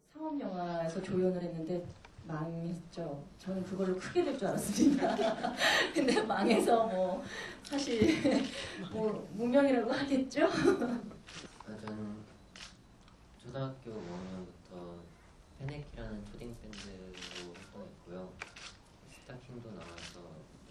상업 영화에서 조연을 했는데 망했죠. 저는 그걸로 크게 될 줄 알았습니다. 근데 망해서 뭐 사실 뭐 무명이라고 하겠죠. 저는 초등학교 5학년부터 페네키라는 초딩 밴드로 활동했고요. 스타킹도 나와서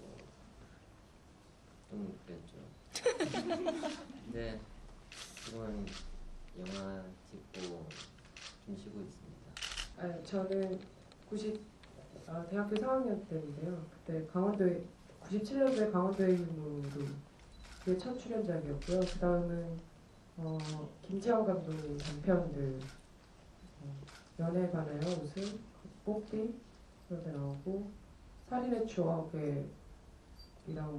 좀 그랬죠. 근데 지금은 영화 찍고 좀 쉬고 있습니다. 저는 대학교 4학년 때인데요. 그때 강원도에 97년도에 강원도의 힘으로 그게 첫 출연작이었고요. 그 다음은 김지영 감독님 단편들 연애에 관하여 웃음, 뽀삐 그런 데 나오고 살인의 추억에 이랑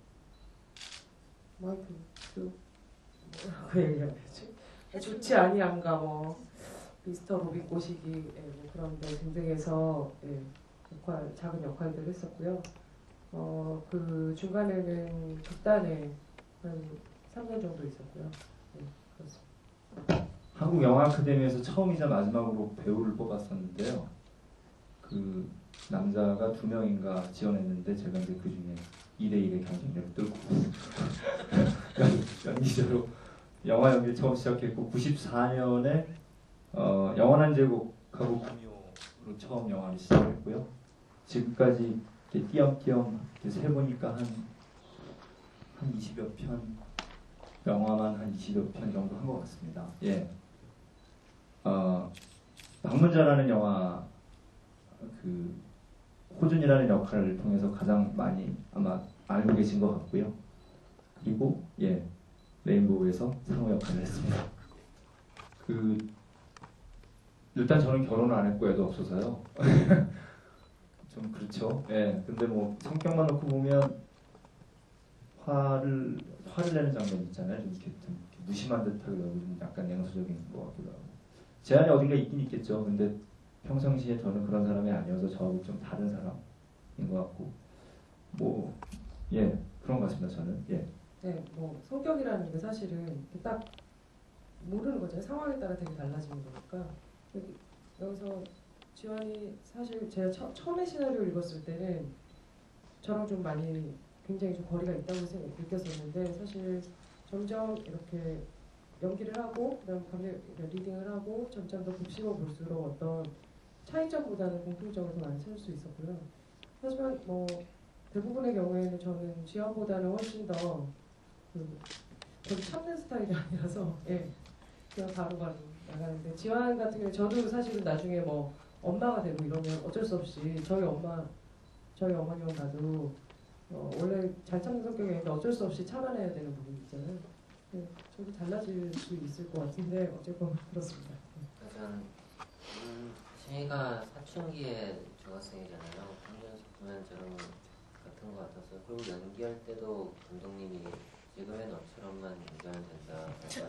하여튼 뭐라고 얘기해야 되지? 좋지 아니한가 미스터 로빈 꼬시기 뭐 그런 데 등등해서 작은 역할들을 했었고요. 그 중간에는 극단에 한 3년 정도 있었고요. 그렇습니다. 한국영화아카데미에서 처음이자 마지막으로 배우를 뽑았었는데요. 그 남자가 2명인가 지원했는데 제가 이제 그 중에 2대1의 경쟁력을 뚫고 연기자로 영화 연기를 처음 시작했고 94년에 영원한 제국하고 구미호로 처음 영화를 시작했고요. 지금까지 이렇게 띄엄띄엄 이렇게 세보니까 한 20여 편 영화만 한 20여 편 정도 한 것 같습니다. 예. 방문자라는 영화 그 호준이라는 역할을 통해서 가장 많이 아마 알고 계신 것 같고요. 그리고 레인보우에서 상호 역할을 했습니다. 일단 저는 결혼을 안 했고 애도 없어서요. 좀 그렇죠. 근데 뭐 성격만 놓고 보면 화를 내는 장면 있잖아요. 좀 이렇게 좀 무심한 듯하고 좀 약간 냉소적인 것 같기도 하고. 제 안에 어딘가 있긴 있겠죠. 근데 평상시에 저는 그런 사람이 아니어서 저하고 좀 다른 사람인 것 같고 그런 것 같습니다. 저는 성격이라는 게 사실은 딱 모르는 거잖아요. 상황에 따라 되게 달라지는 거니까. 여기서 지원이 사실 제가 처음에 시나리오 읽었을 때는 저랑 좀 많이 굉장히 좀 거리가 있다고 느꼈었는데 사실 점점 이렇게 연기를 하고 그다음 리딩을 하고 점점 더 곱씹어 볼수록 어떤 차이점보다는 공통점을 더 많이 찾을 수 있었고요. 하지만 대부분의 경우에는 저는 지원보다는 훨씬 더 좀 참는 스타일이 아니라서 그냥 바로바로 나가는데 지원 같은 경우에 저도 사실은 나중에 엄마가 되고 이러면 어쩔 수 없이 저희 어머니만 봐도 원래 잘 참는 성격이 아닌데 어쩔 수 없이 참아내야 되는 부분이 있잖아요. 저도 달라질 수 있을 것 같은데 어쨌건 그렇습니다. 제가 사춘기에 중학생이잖아요. 한년 저랑 같은 것 같아서 그리고 연기할 때도 감독님이 지금의 너처럼만 연기하면 된다고 하셔서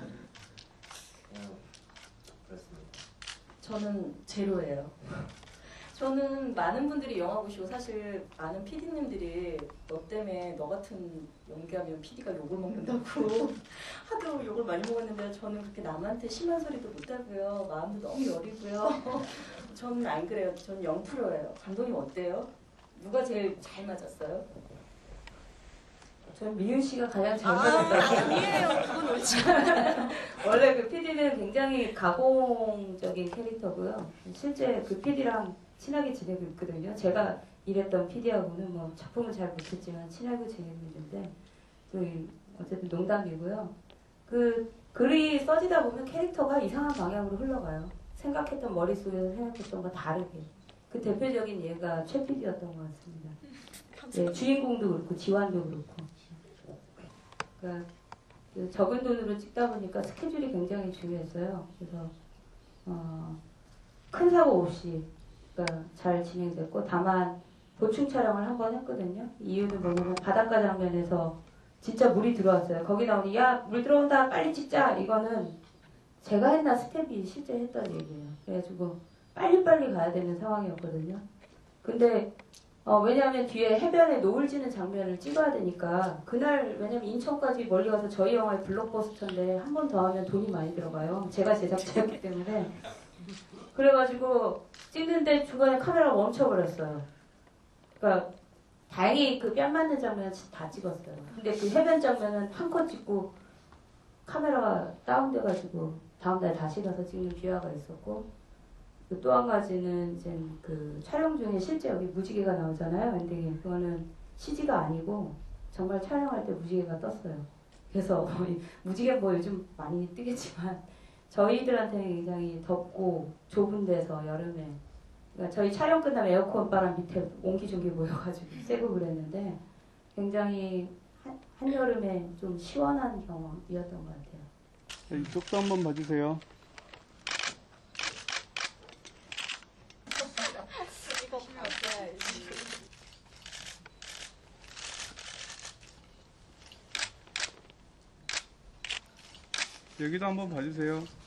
그냥 그렇습니다. 저는 제로예요. 저는 많은 분들이 영화 보시고 사실 많은 PD님들이 너 때문에 너 같은 연기하면 PD가 욕을 먹는다고 하도 욕을 많이 먹었는데 저는 그렇게 남한테 심한 소리도 못하고요. 마음도 너무 여리고요. 저는 안 그래요. 저는 0%예요. 감독님 어때요? 누가 제일 잘 맞았어요? 전 미윤 씨가 가장 잘 맞았다고. 아니에요. 그건 옳지. 원래 그 PD는 굉장히 가공적인 캐릭터고요. 실제 그 PD랑 친하게 지내고 있거든요. 제가 일했던 PD하고는 작품은 잘 못했지만 친하게 지내고 있는데 어쨌든 농담이고요. 그 글이 써지다 보면 캐릭터가 이상한 방향으로 흘러가요. 생각했던 머릿속에서 생각했던 거 다르게. 그 대표적인 예가 최 PD였던 것 같습니다. 주인공도 그렇고 지완도 그렇고. 그러니까 적은 돈으로 찍다 보니까 스케줄이 굉장히 중요했어요. 그래서 큰 사고 없이 잘 진행됐고 다만 보충 촬영을 한 번 했거든요. 이유는 뭐냐면 바닷가 장면에서 진짜 물이 들어왔어요. 거기 나오니 야 물 들어온다 빨리 찍자 이거는 제가 했나 스텝이 실제 했던 얘기예요. 그래가지고 빨리빨리 가야 되는 상황이었거든요. 근데 왜냐하면 뒤에 해변에 노을 지는 장면을 찍어야 되니까 그날 왜냐면 인천까지 멀리 가서 저희 영화의 블록버스터인데 한 번 더 하면 돈이 많이 들어가요. 제가 제작자였기 때문에 그래가지고 찍는데 중간에 카메라가 멈춰버렸어요. 그러니까 다행히 그 뺨 맞는 장면은 다 찍었어요. 근데 그 해변 장면은 한 컷 찍고 카메라가 다운돼가지고 다음날 다시 가서 찍는 비화가 있었고, 또 한 가지는 이제 그 촬영 중에 실제 여기 무지개가 나오잖아요. 엔딩에. 그거는 CG가 아니고 정말 촬영할 때 무지개가 떴어요. 그래서 무지개 뭐 요즘 많이 뜨겠지만 저희들한테는 굉장히 덥고 좁은 데서 여름에, 그러니까 저희 촬영 끝나면 에어컨 바람 밑에 옹기종기 모여가지고 쐬고 그랬는데 굉장히 한여름에 좀 시원한 경험이었던 것 같아요. 네, 이쪽도 한번 봐주세요. 여기도 한번 봐주세요.